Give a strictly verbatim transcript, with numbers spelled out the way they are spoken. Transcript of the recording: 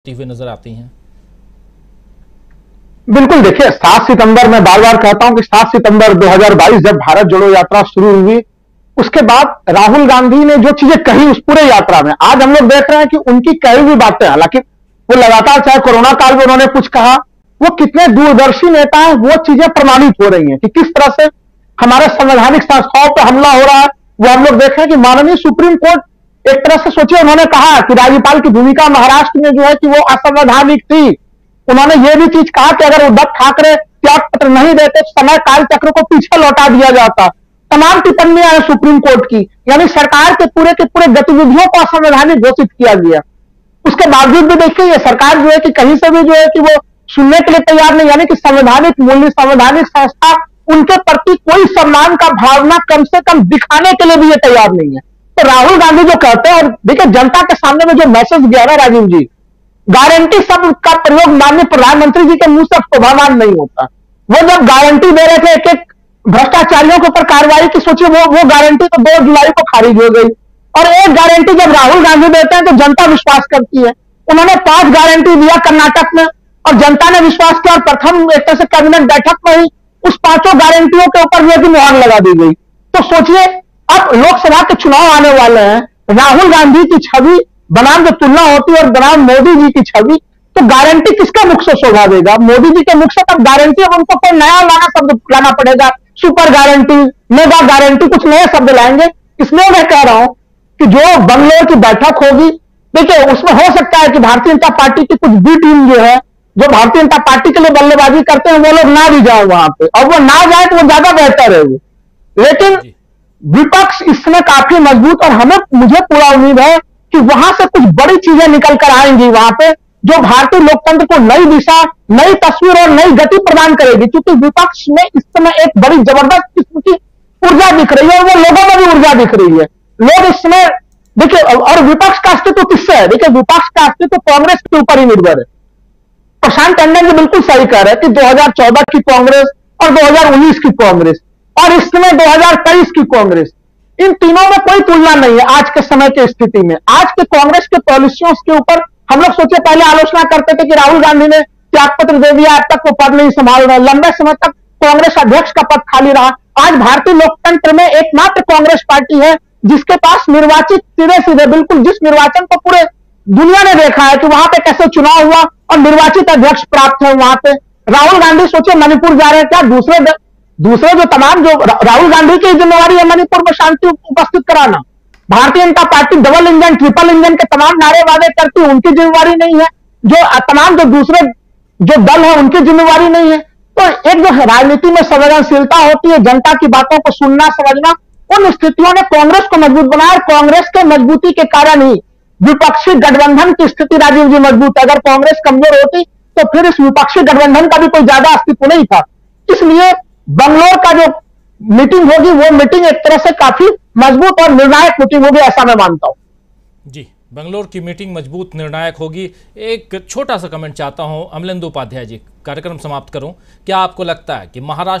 हुए नजर आती हैं। बिल्कुल, देखिए सात सितंबर मैं बार बार कहता हूं कि सात सितंबर दो हज़ार बाईस जब भारत जोड़ो यात्रा शुरू हुई, उसके बाद राहुल गांधी ने जो चीजें कही उस पूरे यात्रा में, आज हम लोग देख रहे हैं कि उनकी कही हुई बातें, हालांकि वो लगातार चाहे कोरोना काल में उन्होंने कुछ कहा, वो कितने दूरदर्शी नेता हैं, वो चीजें प्रमाणित हो रही हैं कि किस तरह से हमारे संवैधानिक संस्थाओं पर हमला हो रहा है। वो हम लोग देख रहे हैं कि माननीय सुप्रीम कोर्ट, एक तरह से सोचिए, उन्होंने कहा कि राज्यपाल की भूमिका महाराष्ट्र में जो है कि वो असंवैधानिक थी। उन्होंने ये भी चीज कहा कि अगर उद्धव ठाकरे त्याग पत्र नहीं देते तो समय काल चक्र को पीछे लौटा दिया जाता। तमाम टिप्पणियां हैं सुप्रीम कोर्ट की, यानी सरकार के पूरे के पूरे गतिविधियों को असंवैधानिक घोषित किया गया। उसके बावजूद भी देखिए ये सरकार जो है कि कहीं से भी जो है कि वो सुनने के लिए तैयार नहीं, यानी कि संवैधानिक मूल्य, संवैधानिक संस्था, उनके प्रति कोई सम्मान का भावना कम से कम दिखाने के लिए भी ये तैयार नहीं है। तो राहुल गांधी जो कहते हैं, और देखिए जनता के सामने में जो मैसेज गया ना राजीव जी, गारंटी शब्द का प्रयोग माननीय प्रधानमंत्री जी के मुंह से शोभामान नहीं होता। वो जब गारंटी दे रहे थे एक एक भ्रष्टाचारियों के ऊपर कार्रवाई की, सोचिए वो वो गारंटी तो दो जुलाई को खारिज हो गई, और एक गारंटी जब राहुल गांधी देते हैं तो जनता विश्वास करती है। उन्होंने पांच गारंटी दिया कर्नाटक में और जनता ने विश्वास किया, और प्रथम एक तरह से कैबिनेट बैठक में ही उस पांचों गारंटियों के ऊपर जो मुहर लगा दी गई। तो सोचिए अब लोकसभा के चुनाव आने वाले हैं, राहुल गांधी की छवि बनाम जो तुलना होती है और बनाम मोदी जी की छवि, तो गारंटी किसके मुख से शोभा देगा? मोदी जी के मुख से तब गारंटी, अब उनको कोई नया लाना शब्द लाना पड़ेगा, सुपर गारंटी, मेगा गारंटी, कुछ नए शब्द लाएंगे। इसलिए मैं कह रहा हूं कि जो बंगलोर की बैठक होगी, देखिए उसमें हो सकता है कि भारतीय जनता पार्टी की कुछ बी टीम जो है, जो भारतीय जनता पार्टी के लिए बल्लेबाजी करते हैं, वो लोग ना भी जाए वहां पे, और वो ना जाए तो वो ज्यादा बेहतर है। लेकिन विपक्ष इसमें काफी मजबूत, और हमें मुझे पूरा उम्मीद है कि वहां से कुछ बड़ी चीजें निकल कर आएंगी वहां पे, जो भारतीय लोकतंत्र को नई दिशा, नई तस्वीर और नई गति प्रदान करेगी। क्योंकि विपक्ष में इस समय एक बड़ी जबरदस्त किस्म की ऊर्जा दिख रही है, और वो लोगों में भी ऊर्जा दिख रही है। लोग इस समय देखिए, और विपक्ष का अस्तित्व किससे है? देखिए विपक्ष का अस्तित्व कांग्रेस के ऊपर ही निर्भर है। प्रशांत टंडन जी बिल्कुल सही कह रहे हैं कि दो हज़ार चौदह की कांग्रेस और दो हज़ार उन्नीस की कांग्रेस और इस समय दो हज़ार तेईस की कांग्रेस, इन तीनों में कोई तुलना नहीं है आज के समय की स्थिति में। आज के कांग्रेस के पॉलिसियों के ऊपर हम लोग सोचे, पहले आलोचना करते थे कि राहुल गांधी ने त्यागपत्र दे दिया, अब तक वो पद नहीं संभाल रहे, लंबे समय तक कांग्रेस अध्यक्ष का पद खाली रहा। आज भारतीय लोकतंत्र में एकमात्र कांग्रेस पार्टी है जिसके पास निर्वाचित, सीधे सीधे बिल्कुल, जिस निर्वाचन को पूरे दुनिया ने देखा है कि वहां पे कैसे चुनाव हुआ और निर्वाचित अध्यक्ष प्राप्त है वहां पे। राहुल गांधी सोचे मणिपुर जा रहे हैं, क्या दूसरे दूसरे जो तमाम, जो राहुल गांधी की जिम्मेवारी है मणिपुर में शांति उपस्थित कराना। Bharatiya Janata Party double engine, triple engine के तमाम नारे वादे करती है, उनकी जिम्मेवारी नहीं है। जो तमाम जो दूसरे जो दल है उनकी जिम्मेवारी नहीं है। तो एक जो राजनीति में संवेदनशीलता होती है, जनता की बातों को सुनना समझना, उन स्थितियों ने कांग्रेस को मजबूत बनाया। कांग्रेस के मजबूती के कारण ही विपक्षी गठबंधन की स्थिति राजीव जी मजबूत है। अगर कांग्रेस कमजोर होती तो फिर इस विपक्षी गठबंधन का भी कोई ज्यादा अस्तित्व नहीं था। इसलिए बंगलोर का जो मीटिंग होगी, वो मीटिंग एक तरह से काफी मजबूत और निर्णायक मीटिंग होगी, ऐसा मैं मानता हूं। जी, बंगलोर की मीटिंग मजबूत निर्णायक होगी। एक छोटा सा कमेंट चाहता हूं अमलेंदु उपाध्याय जी, कार्यक्रम समाप्त करूं। क्या आपको लगता है कि महाराष्ट्र